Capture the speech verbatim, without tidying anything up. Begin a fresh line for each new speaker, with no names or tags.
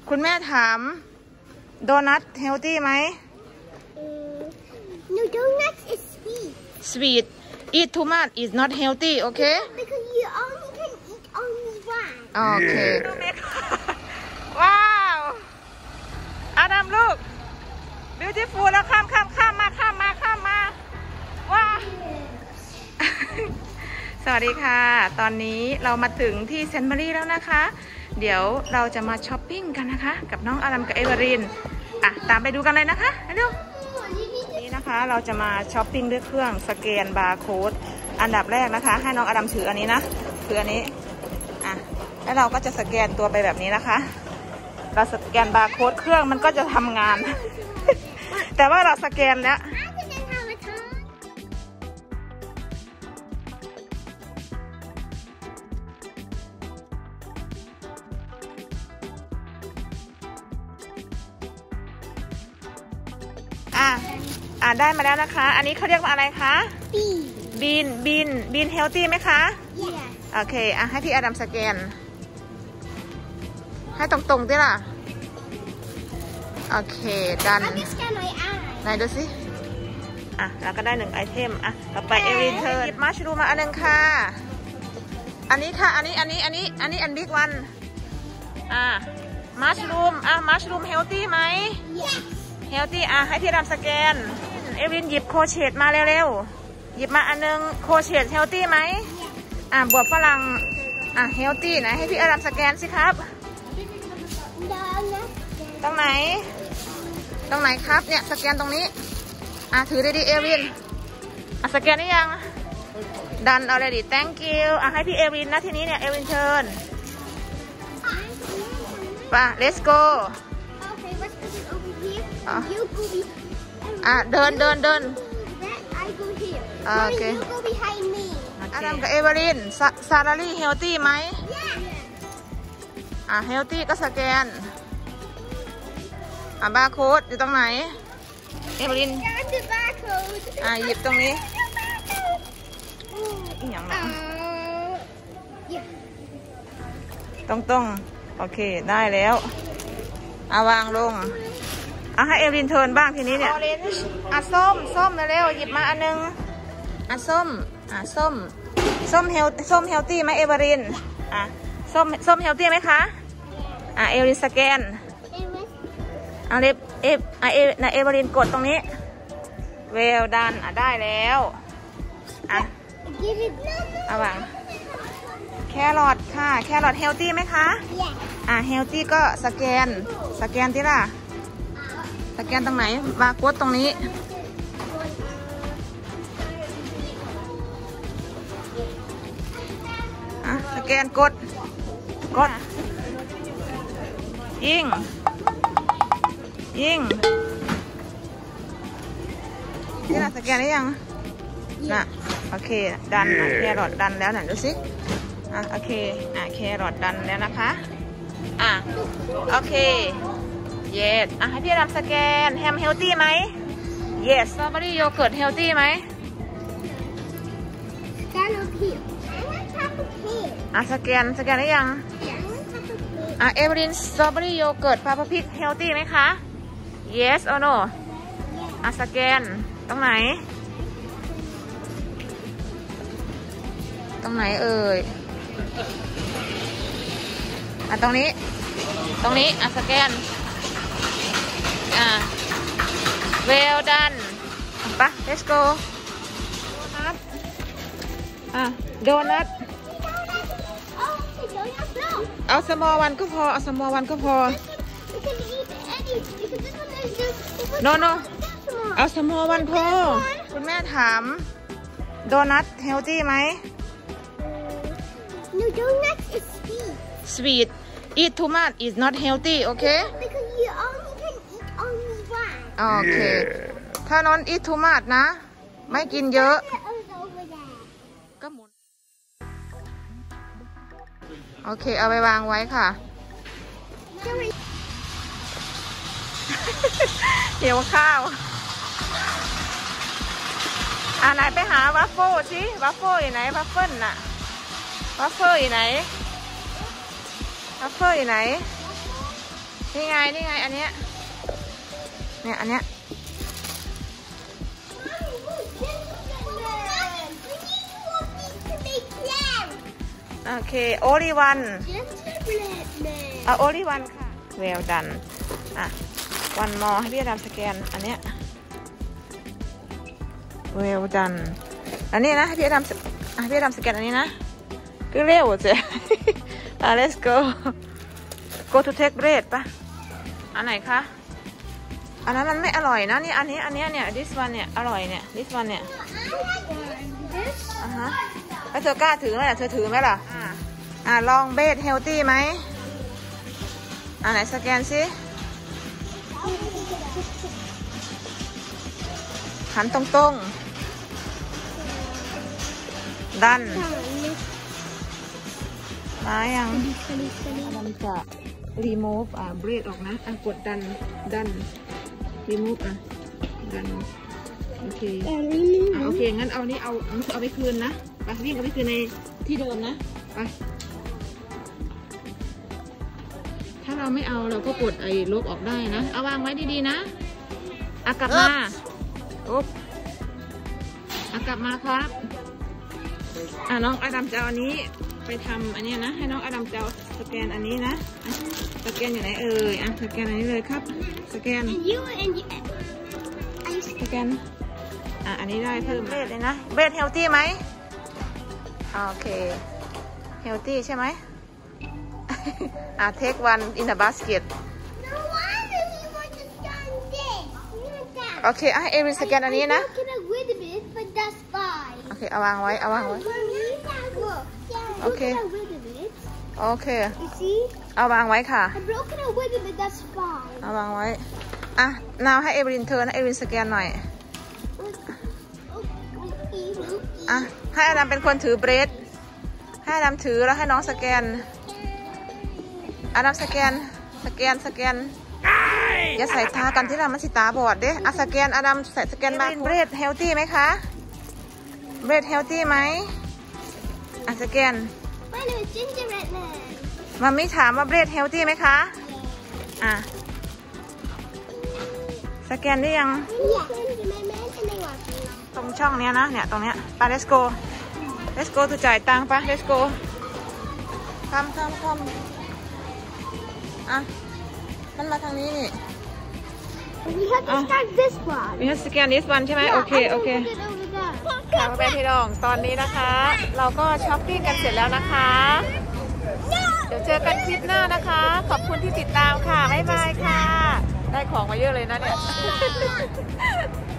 คุณแม่ถามโดนัทเฮลตี้ไหม
No, donuts is sweet.
Sweet. Eat too much is not healthy. Okay?
Because you only can eat only one.
Okay. ว้าวอาดัมลูก beautiful แล้วข้ามข้ามข้ามมาข้ามมาข้ามมาว้า สวัสดีค่ะตอนนี้เรามาถึงที่เซนต์มารีแล้วนะคะเดี๋ยวเราจะมาช้อปปิ้งกันนะคะกับน้องอาดัมกับเอเวอรินอ่ะตามไปดูกันเลยนะคะเร็วนี่นะคะเราจะมาช้อปปิ้งด้วยเครื่องสแกนบาร์โค้ดอันดับแรกนะคะให้น้องอาดัมถืออันนี้นะถืออันนี้อ่ะแล้วเราก็จะสแกนตัวไปแบบนี้นะคะเราสแกนบาร์โค้ดเครื่องมันก็จะทำงาน แต่ว่าเราสแกนแล้วอ่ะอ่ะได้มาแล้วนะคะอันนี้เขาเรียกว่าอะไรคะบีนบีนบีนเฮลตี้ไหมคะ
Yes.
โอเคอ่ะให้พี่อาดัมสแกนให้ตรงๆดิล่ะโอเคดัน
I'm just gonna my eye.
ไหนดูสิอ่ะแล้วก็ได้หนึ่งไอเทมอ่ะต่อไปเอรินเทิร์นหยิบมัชรูมมาอันหนึ่งค่ะอันนี้ค่ะอันนี้อันนี้อันนี้อันนี้อันบิ๊กวันอ่ะมัชรูมอ่ะมัชรูมเฮลตี้ไหม
Yes.
เฮลตี้อ่ะให้พี่อาดัมสแกนเอรินหยิบโคเชตมาเร็วๆหยิบมาอันนึงโคเชตเฮลตี้ไหมอ่ะบวบฝรั่งอ่ะเฮลตี้ไหนให้พี่อาดัมสแกนสิครับ
Donut.
ตรงไหนตรงไหนครับเนี่ยสแกนตรงนี้อ่ะถือได้ดีเอรินอ่ะสแกนได้ยังดัน already thank you อ่ะให้พี่เอรินนะทีนี้เนี่ยเอรินเชิญป่ะ let's go
Okay, let's put it over here.
Ah.
You go be.
อ่ะเดินเดินเดิน
Then I go here.
Ah,
Then
okay.
you go behind me.
อาดัมกับเอเวอรินซาลารี่เฮลตี้ไหม
Yeah.
อ่ะเฮลตี้ก็สแกนอ่ะบาร์โค้ดอยู่ตรงไหนเอเวอริน
Got the barcode.
อ่ะหยิบตรงนี้
Oh.
อีกอย่างหนึง
Uh, yeah.
ตรงตรงโอเคได้แล้วเอาวางลงเอาให้เอรินเทิร์นบ้างทีนี้เนี่ยออเรนจ์อ่ะส้มส้มเร็วๆหยิบมาอันนึงอ่ะส้มอ่ะส้มส้มเฮลส้มเฮลตี้ไหมเอเวอรินอ่ะส้มส้มเฮลตี้ไหมคะอ่ะเอเวอรินสแกนเอาเล็บเอฟอ่ะเอนะเอเวอรินกดตรงนี้เวลดันอ่ะได้แล้วอ่ะ
Give it. No, no.
เอาวางแครอทค่ะแครอทเฮลตี้ไหมคะ
Yeah.
อ่ะเฮลตี้ก็สแกนสแกนที่ล่ะสแกนตรงไหนบาร์โค้ดตรงนี้อ่ะสแกนกดกดยิงยิงนี่ล่ะสแกนได้ยังน่ะโอเคดันนะแครอทดันแล้วน่ะดูสิอ่ะโอเคอ่ะแครอทดันแล้วนะคะอ่ะโอเค yes อ่ะให้พี่รำสแกนแฮมเฮลตี้ไหม yes สตรอเบอรี่โยเกิร์ตเฮลตี้ไหม
Stand up here. I want chocolate cake.
อ่ะสแกนสแกนได้ยัง
Yeah, I want chocolate cake.
อ่ะเอเวอรินสตรอเบอรี่โยเกิร์ตพาพาพิกเฮลตี้ไหมคะ yes or no อ่ะสแกนตรงไหนตรงไหนเอ่ยอ่ะตรงนี้ตรงนี้อ่ะสแกนอ่ะ well done ไป let's go โดนัทอ่ะโดนัท
Oh, the donut? No.
เอา small one ก็พอเอา small one ก็พอ
You can eat any because this one is just. This one
no no
is small.
เอา small one พอคุณแม่ถามโดนัทเฮลตี้ไหม
No, donuts is sweet.
sweet eat too much is not healthy okay
Because you only can eat only one.
โอเคถ้าน้อง eat too much นะไม่กินเยอะ
It was over there.
ก็หมุนโอเคเอาไปวางไว้ค่ะ
Sorry.
หิวข้าวอ่าไหนไปหาวัฟเฟิลสิวัฟเฟิลอยู่ไหนวัฟเฟิลน่ะวัฟเฟิลอยู่ไหนวัฟเฟิลอยู่ไหนนี่ไงนี่ไงอันเนี้ยเนี่ยอันเนี้ยโอเคโอลิวันอ่ะโอลิวันค่ะเวลดันอ่ะวันมอให้พี่ดำสแกนอันเนี้ยเวลดันอันนี้นะให้พี่ดำให้พี่ดำสแกนอันนี้นะก็เร็วเจ๊อ่ะ let's go go to take bread ปะอันไหนคะอันนั้นมันไม่อร่อยนะนี่อันนี้อันนี้เนี่ย this one เนี่ยอร่อยเนี่ย this one เนี่ยอ่ะฮะแล้วเธอกล้าถือไหมล่ะเธอถือไหมล่ะอ่าอ่าลองเบสเฮลตี้ไหมอันไหนสแกนสิหันตรงๆดันมายังมันจะ remove อ่า bread ออกนะอ่ะกดดันดัน remove อ่ะดันโอเคอ่ะโอเคงั้นเอานี้เอาเอาไปคืนนะไปวิ่งเอาไปคืนในที่เดิมนะไปถ้าเราไม่เอาเราก็กดไอ้ลบออกได้นะเอาวางไว้ดีๆนะอ่ะกลับมาอุ๊บอ่ะกลับมาครับอ่ะน้องอดัมจะเอาอันนี้ไปทำอันนี้นะให้น้องอดัมจะเอาสแกนอันนี้นะสแกนอยู่ไหนเอ่ยอ่ะสแกนอันนี้เลยครับสแกนสแกนอ่ะอันนี้ได้เพิ่มเบสเลยนะเบสเฮลตี้ไหมโอเคเฮลตี้ใช่ไหมอ่ะ take one in the basket โอเคอ่ะเอรินสแกนอันนี้นะโอเคเอาวางไว้เอาวางไว้โอเคโอเคเอาวางไว้ค่ะเอาวางไว้อ่ะนาวให้เอรินเทิร์นให้เอรินสแกนหน่อยอ่ะให้อดัมเป็นคนถือเบรดให้อดัมถือแล้วให้น้องสแกนอดัมสแกนสแกนสแกนอย่าใส่ตากันที่เรามันสิตาบอดเด้อ่ะสแกนอดัมใส่สแกนบาร์เบรดเฮลตี้ไหมคะเบรดเฮลตี้ไหมอ่ะสแกนมัมมี่ถามว่าเบรดเฮลตี้ไหมคะอ่ะสแกนได้ยังตรงช่องเนี้ยนะเนี่ยตรงเนี้ยไป let's go let's go ถูจ่ายตังค์ปะ let's go ทำทำทำอ่ะมันมาทางนี้นี่
We have to start this one.
We have to scan this one ใช่ไหมโอเคโอเคค่ะพ่อแม่พี่น้องตอนนี้นะคะเราก็ช้อปปิ้งกันเสร็จแล้วนะคะเดี๋ยวเจอกันคลิปหน้านะคะขอบคุณที่ติดตามค่ะบ๊ายบายค่ะได้ของมาเยอะเลยนะเนี่ย